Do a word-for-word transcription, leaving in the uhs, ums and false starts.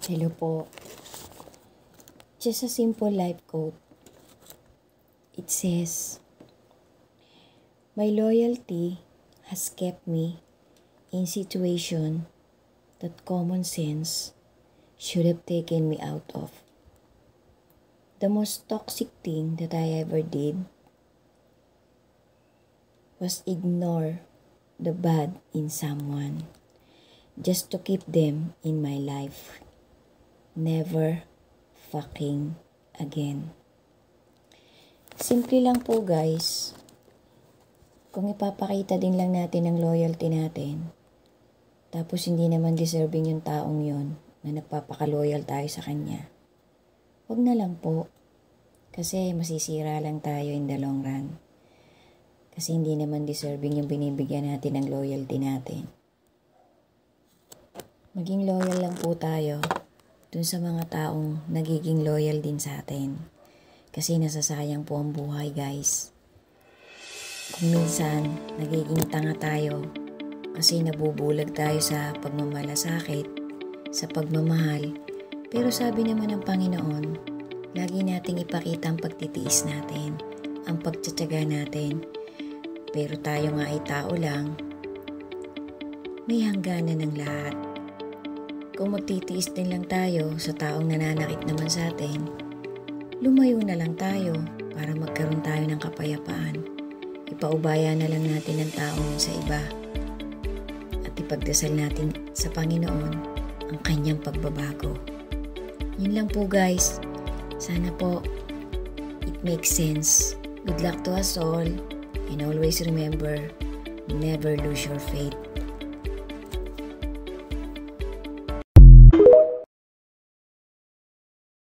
Hello po. Just a simple life quote. It says, "My loyalty has kept me in situation that common sense should have taken me out of. The most toxic thing that I ever did was ignore the bad in someone just to keep them in my life. Never fucking again." Simple lang po guys. Kung ipapakita din lang natin ang loyalty natin, tapos hindi naman deserving yung taong yon na nagpapaka-loyal tayo sa kanya, wag na lang po. Kasi masisira lang tayo in the long run. Kasi hindi naman deserving yung binibigyan natin ng loyalty natin. Maging loyal lang po tayo dun sa mga taong nagiging loyal din sa atin. Kasi nasasayang po ang buhay guys. Kung minsan nagiging tanga tayo kasi nabubulag tayo sa pagmamalasakit, sa pagmamahal. Pero sabi naman ng Panginoon, lagi nating ipakita ang pagtitiis natin, ang pagtsatsaga natin. Pero tayo nga ay tao lang, may hangganan ng lahat. Kung magtitiis din lang tayo sa taong nananakit naman sa atin, lumayo na lang tayo para magkaroon tayo ng kapayapaan. Ipaubaya na lang natin ang taong sa iba at ipagdasal natin sa Panginoon ang kanyang pagbabago. Yun lang po guys. Sana po it makes sense. Good luck to us all and always remember, never lose your faith.